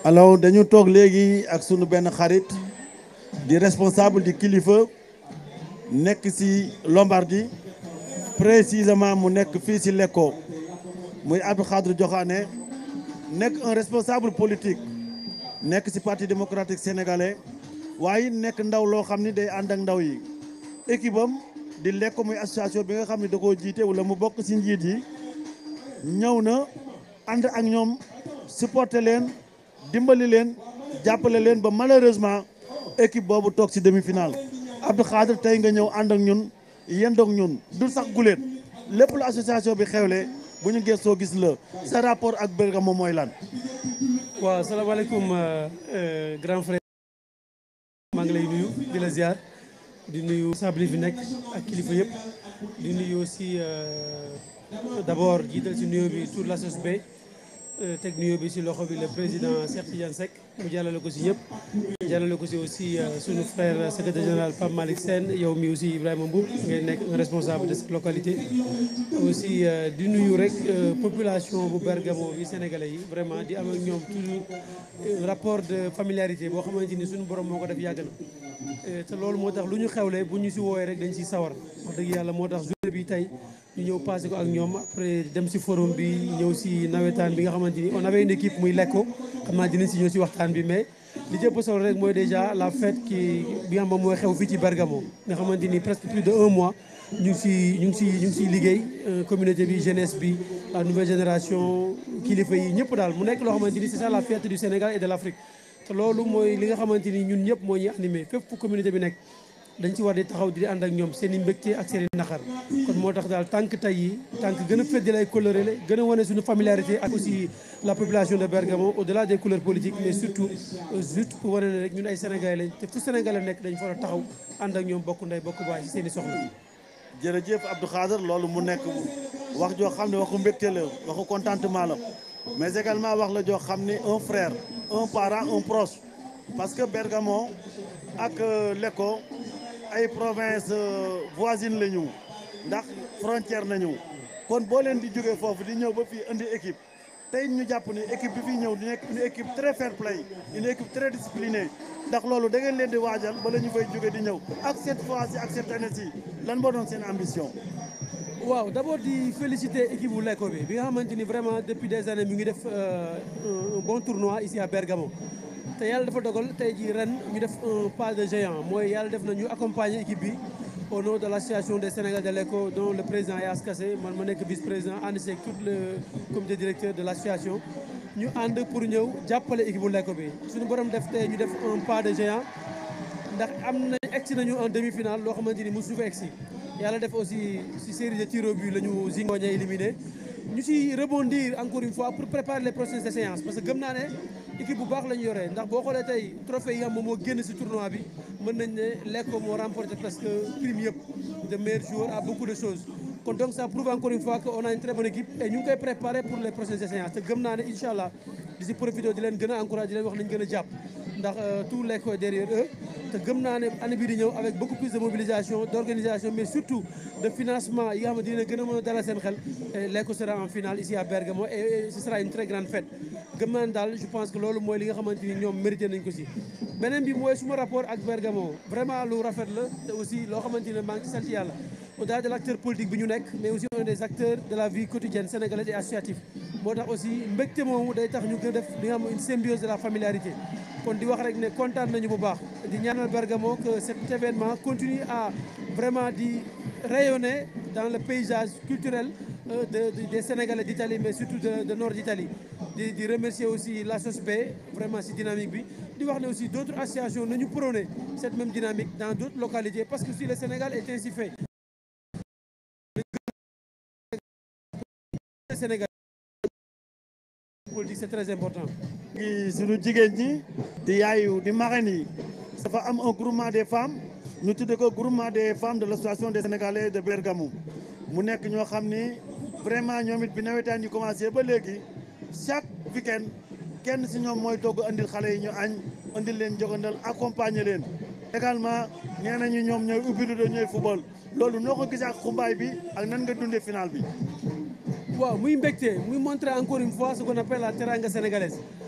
alors dañu toog léegi ak sunu benn xarit di responsable di kilifa nekk ci Lombardie précisément mu nekk fii ci Lecco muy Abdou Khadre Diokhane nekk un responsable politique nekk ci parti démocratique sénégalais waaye nekk ndaw loo xam ni day ànd ak ndaw yi équipe am di Lecco muy association bi nga xam ne da koo jiite wala mu bokk ci njiit yi ñëw na ànd ak ñoom supporter leen dimbali leen jàppale leen ba malheureusement équipe boobu toog ci demi-finale Abdou Khadre tey nga ñëw ànd ak ñun yendoog ñun du sax guléet lépp lu association bi xewle bu ñu gëstoo gis la sa rapport ak Bergamo mooy lan. waaw salaamaaleykum grand frère maa ngi lay nuyu di la ziar di nuyu sabli fi nekk ak kilifa yëpp di nuyu aussi d'abord jiital ci nuyoo bi tur la SOSB teg nuyoo bi ci loxo bi le président Cheikh Tidiane Seck mu jàllale ko ci ñëpp jàllale ko ci aussi sunu frère secrétaire général Pape Malick Sène yow mi aussi Ibrahima Mboup ngay nekk un responsable de cette localité aussi di nuyu rek population bu Bergamo yi sénégalais yi vraiment di am ak ñoom toujours rapport de familiarité boo xamante ni suñu borom moo ko def yàgg na te loolu moo tax lu ñu xewle bu ñu ci woowee rek dañ ciy sawar wax dëgg yàlla moo tax journée bi tey ñu ñëw passé ko ak ñoom après dem ci forum bi ñëw ci nawetaan bi nga xamante ni on avait une équipe muy Lecco xam naa dinañ ci ñëw ci waxtaan bi mais li jëpp solo rek mooy déjà la fête bi nga xam mooy xew fii ci Bergamo nga xamante ni presque plus de 1 mois ñu ngi ciy liggéey communauté bi jeunesse bi la nouvelle génération kilifa yi ñëpp daal mu nekk loo xamante ni c'est ça la fierté du Sénégal et de l'Afrique te loolu mooy li nga xamante ni ñun ñëpp moo ñuy animé fépp fu communauté bi nekk dañ ci war di taxaw di ànd ak ñoom seen i mbégte ak seen i naqar kon moo tax daal tànk tey yi tànk gën a féddale ay coloré la gën a wane suñu familiarité ak aussi la population de Bergamo au-delà des couleurs politiques mais surtout juste pour wane ne rek ñun ay sénégalais lañ te fu sénégalais nekk dañ fa war a taxaw ànd ak ñoom bokk ndey bokk baay ci seen i soxla. jërëjëf Abdou Khadre loolu mu nekk wax joo xam ne waxu mbégte la waxu contentement la mais également wax la joo xam ne un frère un parent un proche parce que Bergamo ak Lecco ay province voisine la ñu ndax frontière nañu kon boo leen di jógee foofu di ñëw ba fii indi équipe tey ñu jàpp ni équipe bi fii ñëw di nekk une équipe très fair play une équipe très disciplinée ndax loolu da ngeen leen di waajal bala ñu fay jóge di ñëw ak cette fois-ci ak cette année-ci lan moo doon seen ambition. waaw d'abord di féliciter équipe bu Lecco bi nga xamante ni vraiment depuis des années mi ngi def un bon tournoi ici à Bergamo. te yàlla dafa dogal tey jii ren ñu def un pas de géant mooy yàlla def na ñu accompagner équipe bi au nom de l'association des Sénégalais de Lecco dont le président Yass Kassé man ma nekk vice-président ànd seeg tout le comité directeur de l'association ñu ànd pour ñëw jàppale équipe bu Lecco bi suñu borom def tey ñu def un pas de géant ndax am na egsi nañu en demi-finale loo xamante ni mosu fa egsi yàlla def aussi ci série de tirs au but la ñu Zingoña éliminé ñu ci rebondir encore une fois pour préparer les prochaines séances parce que gëm naa ne équipe bu baax la ñu yoree ndax boo xoolee tey trophée yi am moo génn ci tournoi bi mën nañ ne Lecco moo remporté presque prime yëpp de meilleur joueur à beaucoup de choses kon donc ça prouve encore une fois que on a une très bonne équipe et ñu ngi koy préparer pour les prochaines séances te gëm naa ne incha allah di ci profité di leen gën a encourager di leen wax nañ gën a jàpp ndax tout Lecco est derrière eux te gëm naa ne année bii di ñëw avec beaucoup plus de mobilisation d'organisation mais surtout de financement yi nga xamante dina gën a mën a dalal seen xel Lecco sera en finale ici à Bergamo et ce sera une très grande fête gëm naa ne daal je pense que loolu mooy li nga xamante ni ñoom mérité nañ ko si beneen bi mooy suma rapport ak Bergamo vraiment lu rafet la te aussi loo xamante ne maa ngi ci sant yàlla au-delà de l'acteur politique bi ñu nekk mais aussi un des acteurs de la vie quotidienne sénégalaise et associative moo tax aussi mbégte moomu day tax ñu gën a def li nga xam une symbiose de la familiarité kon di wax rek ne kontaan nañu bu baax di ñaanal Bergamo que cet événement continue à vraiment di rayonner dans le paysage culturel des Sénégalais d'Italie mais surtout de nord d'Italie di remercier aussi la SOSB vraiment ci dynamique bi di wax ne aussi d'autres associations nañu prôner cette même dynamique dans d'autres localités parce que si le Sénégal est ainsi fait le Sénégal politique c'est très important. suñu jigéen ñi di yaayu di marraine yi dafa am un groupement des femmes ñu tudde ko groupement des femmes de l'association des Sénégalais de Bergamo mu nekk ñoo xam ni vraiment ñoom it bi nawetaan yi commencé ba léegi chaque week-end kenn ci ñoom mooy togg andil xale yi ñu añ andil leen jogandal accompagner leen également nee nañu ñoom ñooy ubbi lu ñooy football loolu noo ko gisee ak xumbaay bi ak nan nga dundee final bi. waaw muy mbégte muy montrer encore une fois ce qu'on appelle la teranga sénégalaise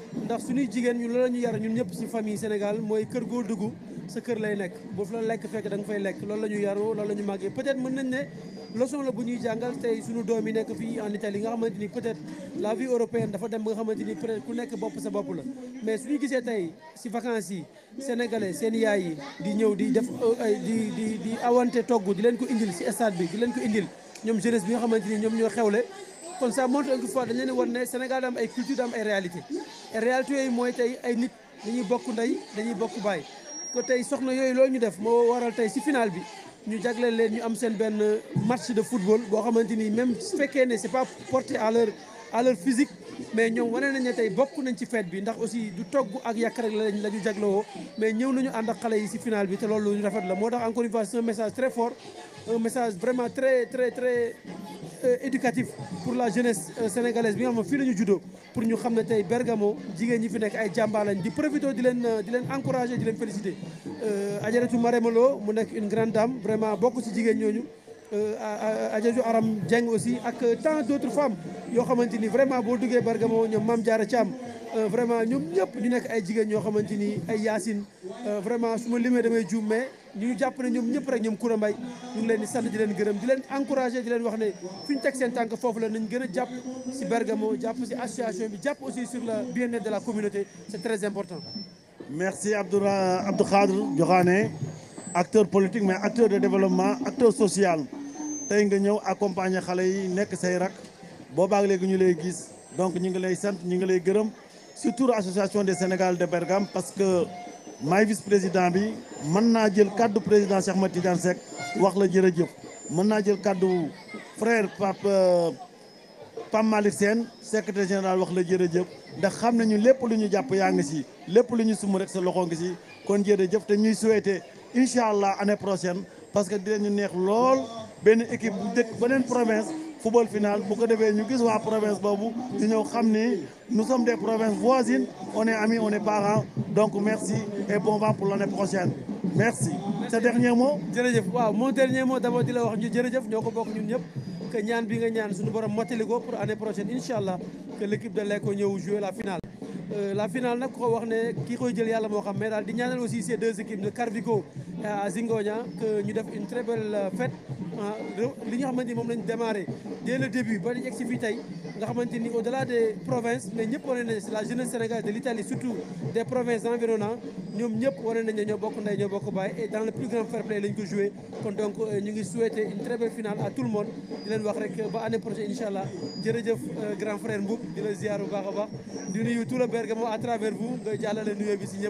ndax suñuy jigéen ñu loolu la ñu yar ñun ñëpp ci famille Sénégal mooy kër goo dugg sa kër lay nekk boo fa la lekk fekk da nga fay lekk loolu la ñu yaru loolu la ñu màggee peut-être mën nañ ne leçon la bu ñuy jàngal tey suñu doom yi nekk fii en Italie nga xamante ni peut-être la vie européenne dafa dem ba nga xamante ni peut-être ku nekk bopp sa bopp la mais suñu gisee tey ci vacances yi sénégalais seen yaay yi di ñëw di def di awante togg di leen ko indil ci stade bi di leen ko indil ñoom jeunesse bi nga xamante ni ñoom ñoo xewle kon ça montre une fois dañ leen war ne Sénégal am ay culture da am ay réalité et réalité yooyu mooy tey ay nit dañuy bokk ndey dañuy bokk baay que tey soxna yooyu loolu ñu def moo waral tey ci final bi ñu jagleel leen ñu am seen benn match de football boo xamante ni même su fekkee ne c'est pas porté à leur physique mais ñoom wane nañ ne tey bokk nañ ci fête bi ndax aussi du togg ak yàq rek la ñu jaglewoo mais ñëw nañu ànd ak xale yi ci final bi te loolu ñu rafet la moo tax encore une fois c'est un message très fort un message vraiment très très très éducatif pour la jeunesse sénégalaise bi nga xam ne fii la ñu juddoo pour ñu xam ne tey Bergamo jigéen ñi fi nekk ay jàmbaar lañ di profité di leen encourager di leen féliciter Adjaratou Marème Lo mu nekk une grande dame vraiment bokk ci jigéen ñooñu Adjaratou Aram Dieng aussi ak tant d'autres femmes yoo xamante ni vraiment boo duggee Bergamo ñoom Mame Diarra Thiam vraiment ñoom ñëpp ñu nekk ay jigéen ñoo xamante ni ay Yacine vraiment su ma limee damay juum mais ñu jàpp ne ñoom ñëpp rek ñoom Koura Mbaye ñu ngi leen di sant di leen gërëm di leen encourager di leen wax ne fi ñu teg seen tànk foofu la nañ gën a jàpp ci Bergamo jàpp ci association bi jàpp aussi sur le bien-être de la communauté c'est très important. Merci Abdou Khadre Diokhané acteur politique mais acteur de développement acteur social tey nga ñëw accompagner xale yi nekk say rak boobaag léegi ñu lay gis donc ñu ngi lay sant ñu ngi lay gërëm surtout association des Sénégal de Bergame parce que maay vice-président bi mën naa jël kaddu président Cheikh Ahmed Tidiane Seck wax la jërëjëf mën naa jël kaddu frère Pape Malick Sène secrétaire général wax la jërëjëf ndax xam nañu lépp lu ñu jàpp yaa ngi si lépp lu ñu sum rek sa loxo ngi si kon jërëjëf te ñuy souhaiter incha allah année prochaine parce que dinañu neex lool benn équipe bu dëkk beneen province football final bu ko defee ñu gis waa province boobu ñu ñëw xam ni nous sommes des provinces voisines on est amis on est parents donc merci et bon vent pour l'année prochaine merci. sa dernier mot. jërëjëf waaw mon dernier mot d'abord di la wax ñu jërëjëf ñoo ko bokk ñun ñëpp que ñaan bi nga ñaan suñu borom mottali ko pour année prochaine incha allah que l'équipe de Lecco ñëw jouer la finale. La finale nag ko wax ne kii koy jël yàlla moo xam mais daal di ñaanal aussi ces deux équipes de Carvico à Zingonia que ñu def une très belle fête li nga xamante ni moom lañ démarré dès le début ba ñu egg si fii tey nga xamante ni au-delà des provinces mais ñëpp wane nañ la jeunesse sénégalaise de l'Italie surtout des provinces environnantes ñoom ñëpp wane nañ ne ñoo bokk ndey ñoo bokk baay et dans le plus grand fair play lañ ko joué kon donc ñu ngi souhaiter une très belle finale à tout le monde di leen wax rek ba année prochaine incha allah jërëjëf grand frère Mboup di la ziar bu baax a baax di nuyu tout le Bergamo à travers vous nga jàllale nuyoo bi si ñëpp